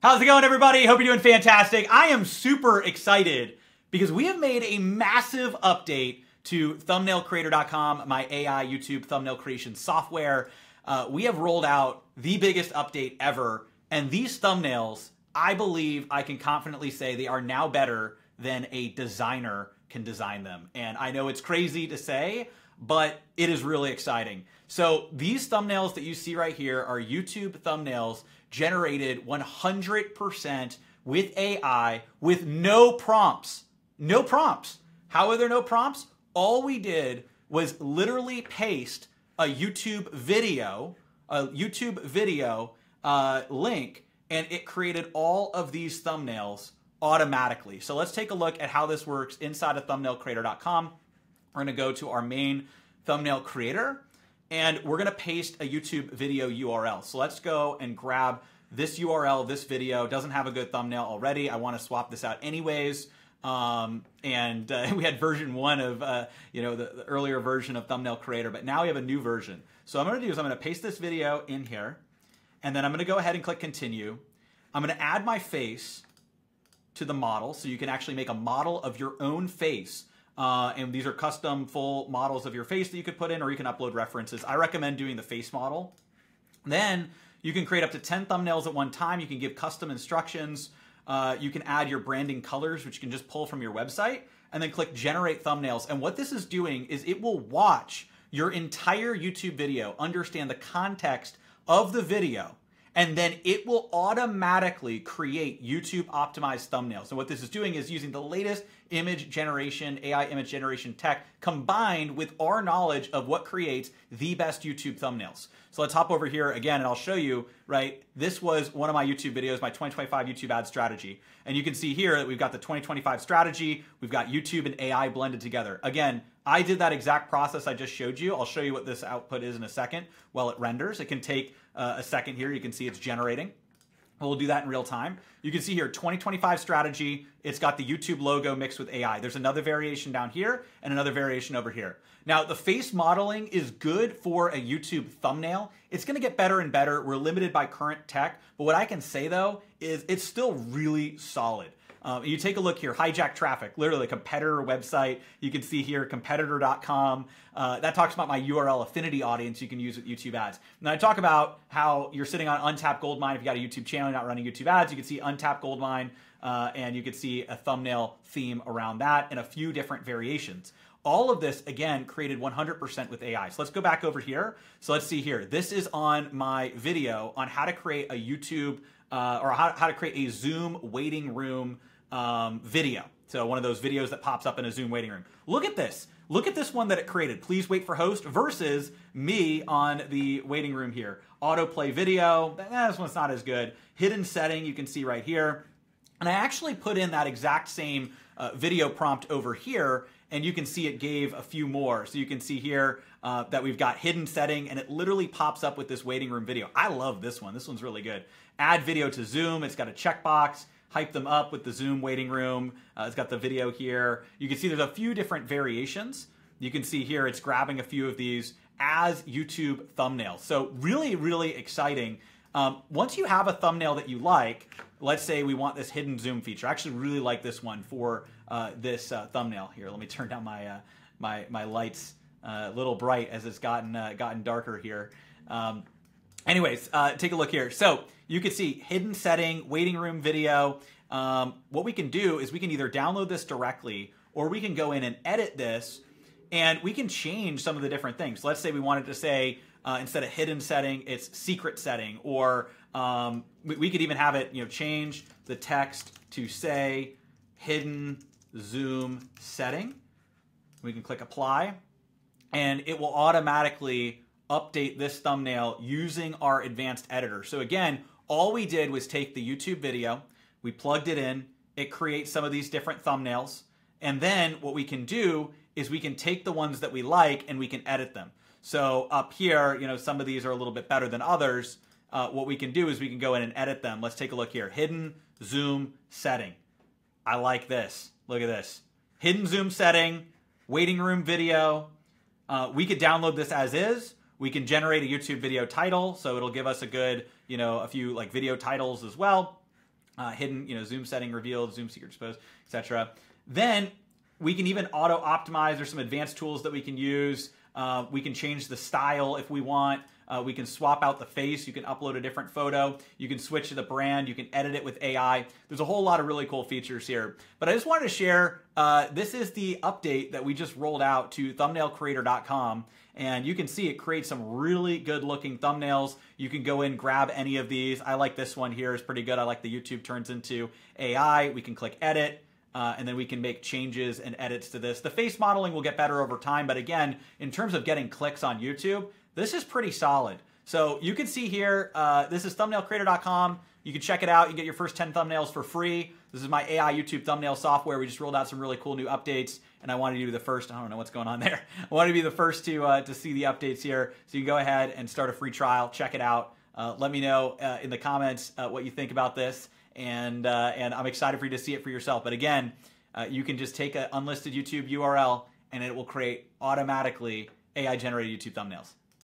How's it going, everybody? Hope you're doing fantastic. I am super excited because we have made a massive update to thumbnailcreator.com, my AI YouTube thumbnail creation software. We have rolled out the biggest update ever, and these thumbnails, I believe I can confidently say they are now better than a designer can design them. And I know it's crazy to say, but it is really exciting. So these thumbnails that you see right here are YouTube thumbnails generated 100% with AI with no prompts. No prompts. How are there no prompts? All we did was literally paste a YouTube video link, and it created all of these thumbnails automatically. So let's take a look at how this works inside of thumbnailcreator.com. We're going to go to our main thumbnail creator, and we're going to paste a YouTube video URL. So let's go and grab this URL. This video doesn't have a good thumbnail already. I want to swap this out anyways. We had version 1 of the earlier version of Thumbnail Creator, but now we have a new version. So what I'm going to do is I'm going to paste this video in here, and then I'm going to go ahead and click continue. I'm going to add my face to the model, so you can actually make a model of your own face. And these are custom full models of your face that you could put in, or you can upload references. I recommend doing the face model. Then you can create up to 10 thumbnails at one time. You can give custom instructions. You can add your branding colors, which you can just pull from your website, and then click generate thumbnails. And what this is doing is it will watch your entire YouTube video, understand the context of the video, and then it will automatically create YouTube optimized thumbnails. And what this is doing is using the latest image generation, AI image generation tech, combined with our knowledge of what creates the best YouTube thumbnails. So let's hop over here again, and I'll show you, right? This was one of my YouTube videos, my 2025 YouTube ad strategy. And you can see here that we've got the 2025 strategy, we've got YouTube and AI blended together. Again, I did that exact process I just showed you. I'll show you what this output is in a second while it renders. It can take a second here. You can see it's generating. We'll do that in real time. You can see here, 2025 strategy. It's got the YouTube logo mixed with AI. There's another variation down here and another variation over here. Now, the face modeling is good for a YouTube thumbnail. It's going to get better and better. We're limited by current tech. But what I can say, though, is it's still really solid. You take a look here, hijack traffic, literally a competitor website. You can see here, competitor.com. That talks about my URL affinity audience you can use with YouTube ads. Now I talk about how you're sitting on untapped gold mine. If you got a YouTube channel, you're not running YouTube ads, you can see untapped gold mine, and you can see a thumbnail theme around that and a few different variations. All of this, again, created 100% with AI. So let's go back over here. So let's see here. This is on my video on how to create a YouTube or how to create a Zoom waiting room video. So one of those videos that pops up in a Zoom waiting room. Look at this. Look at this one that it created. Please wait for host versus me on the waiting room here. Autoplay video. This one's not as good. Hidden setting, you can see right here. And I actually put in that exact same video prompt over here, and you can see it gave a few more. So you can see here that we've got hidden setting, and it literally pops up with this waiting room video. I love this one. This one's really good. Add video to Zoom. It's got a checkbox. Hype them up with the Zoom waiting room. It's got the video here. You can see there's a few different variations. You can see here it's grabbing a few of these as YouTube thumbnails. So really, really exciting. Once you have a thumbnail that you like, let's say we want this hidden zoom feature. I actually really like this one for this thumbnail here. Let me turn down my my lights a little bright as it's gotten darker here. Anyways, take a look here. So you can see hidden setting, waiting room video. What we can do is we can either download this directly, or we can go in and edit this, and we can change some of the different things. So let's say we wanted to say, instead of hidden setting, it's secret setting, or we could even have it, change the text to say hidden zoom setting. We can click apply, and it will automatically update this thumbnail using our advanced editor. So again, all we did was take the YouTube video, we plugged it in, it creates some of these different thumbnails, and then what we can do is we can take the ones that we like and we can edit them. So up here, some of these are a little bit better than others. What we can do is we can go in and edit them. Let's take a look here. Hidden zoom setting. I like this. Look at this. Hidden zoom setting, waiting room video. We could download this as is. We can generate a YouTube video title, so it'll give us a good, a few like video titles as well. hidden, zoom setting revealed, zoom secret exposed, etc. Then we can even auto optimize. There's some advanced tools that we can use. We can change the style if we want. We can swap out the face. You can upload a different photo. You can switch to the brand. You can edit it with AI. There's a whole lot of really cool features here. But I just wanted to share, this is the update that we just rolled out to thumbnailcreator.com. And you can see it creates some really good looking thumbnails. You can go in, grab any of these. I like this one here. It's pretty good. I like the YouTube turns into AI. We can click edit. And then we can make changes and edits to this. The face modeling will get better over time, but again, in terms of getting clicks on YouTube, this is pretty solid. So you can see here, this is thumbnailcreator.com. You can check it out. You get your first 10 thumbnails for free. This is my AI YouTube thumbnail software. We just rolled out some really cool new updates, and I wanted you to be the first. I don't know what's going on there. I wanted to be the first to see the updates here. So you can go ahead and start a free trial. Check it out. Let me know in the comments what you think about this. And I'm excited for you to see it for yourself. But again, you can just take an unlisted YouTube URL and it will create automatically AI-generated YouTube thumbnails.